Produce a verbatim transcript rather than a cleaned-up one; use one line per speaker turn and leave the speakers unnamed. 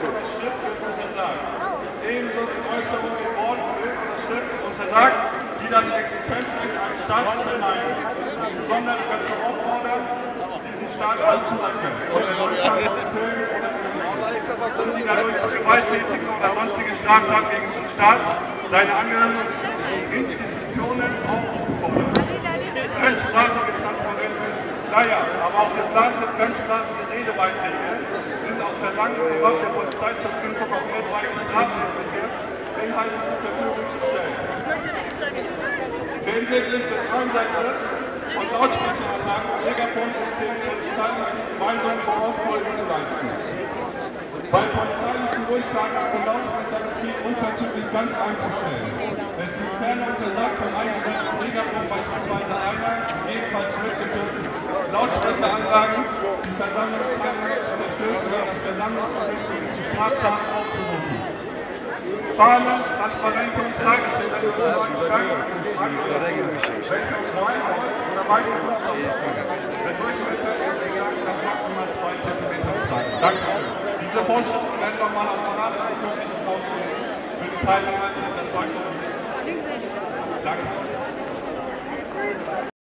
Schrift wird untersagt. Ebenso sind Äußerungen in Wort, Bild oder Schrift untersagt, die das Existenzrecht eines Staates vermeiden, besonders dazu auffordern, diesen Staat auszuleiten oder Leute auszutöten oder und die dadurch gewalttätige oder sonstige Straftaten gegen den Staat, seine Angehörigen und Institutionen aufzufordern. Fremdsprachige Transparente, naja, aber auch geplante fremdsprachige Redebeiträge sind auf Verlangen und Gewalt der Polizei zur Prüfung auf weltweite Strafrecht Inhalte zur Verfügung zu stellen. Hinsichtlich des Einsatzes von Lautsprecheranlagen und Megafonsystemen polizeilichen Weisungen vor Ort Folgen zu leisten. Bei polizeilichen Durchsagen ist der Lautsprecherbetrieb unverzüglich ganz einzustellen. Es liegt ferner untersagt von eingesetzten Megafon beispielsweise einer, ebenfalls mitgeführten Lautsprecheranlagen, die Versammlungsfreiheit zu verstößen oder das Versammlungsrecht zu Straftaten aufzurufen. Fahnen, Transparente und Tagesschilder in Umlagen steigen, welche aus Wein, Holz oder weitem der Durchmesser nach maximal zwei Zentimeter betragen. Dankeschön. Diese Vorschriften werden nochmal auf moralischen Gründen rausgehen für die Teilnehmer, die das weiter. Danke.